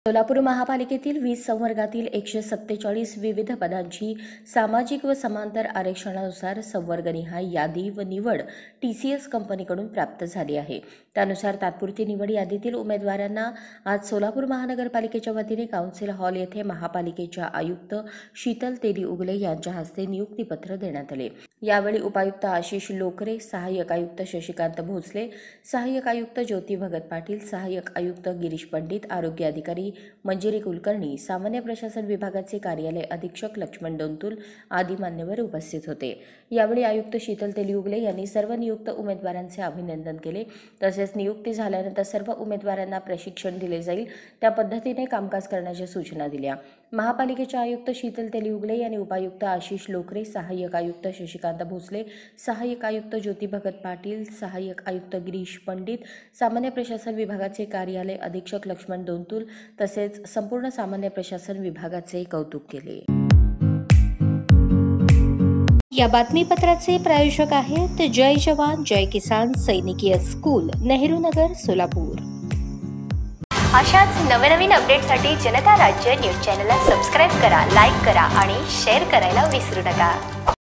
सोलापूर महापालिकेतील 20 संवर्गातील 147 विविध पदांची सामाजिक व समांतर आरक्षणानुसार संवर्गनिहाय यादी व निवड TCS कंपनीकडून प्राप्त झाली आहे। त्यानुसार तात्पुरती निवड यादीतील उमेदवारांना आज सोलापूर महानगरपालिकेच्या वतीने काउन्सिल हॉल येथे महापालिकेच्या आयुक्त शीतल तेली उगले यांच्या हस्ते नियुक्तीपत्र देण्यात आले। यावेळी उपायुक्त आशिष लोकरे, सहाय्यक आयुक्त शशिकांत भोसले, सहाय्यक आयुक्त ज्योती भगत पाटील, सहाय्यक आयुक्त गिरीश पंडित, आरोग्य अधिकारी मंजिरी कुलकर्णी, सामान्य प्रशासन विभागाचे कार्यालय अधीक्षक लक्ष्मण दोंतुल आदी मान्यवर उपस्थित होते। यावेळी आयुक्त शीतल तेली उगले यांनी सर्व नियुक्त उमेदवारांचे अभिनंदन केले। तसेच नियुक्ती झाल्यानंतर सर्व उमेदवारांना प्रशिक्षण दिले जाईल त्या पद्धतीने कामकाज करण्याच्या सूचना दिल्या। महापालिकेचे आयुक्त शीतल तेली उगले यांनी उपायुक्त आशिष लोकरे, सहाय्यक आयुक्त शशिकांत भोसले, सहाय्यक आयुक्त ज्योती भगत पाटील, सहाय्यक आयुक्त गिरीश पंडित, सामान्य प्रशासन विभागाचे कार्यालय अधीक्षक लक्ष्मण दोंतुल तसेच संपूर्ण सामान्य प्रशासन विभागाचे कौतुक केले। या बातमीपत्राचे प्रायोजक आहेत जय जवान जय किसान सैनिकीय स्कूल, नेहरू नगर, सोलापूर। अशाच नवनवीन अपडेटसाठी जनता राज्य न्यूज चॅनलला सबस्क्राईब करा, लाईक करा आणि शेअर करायला विसरू नका।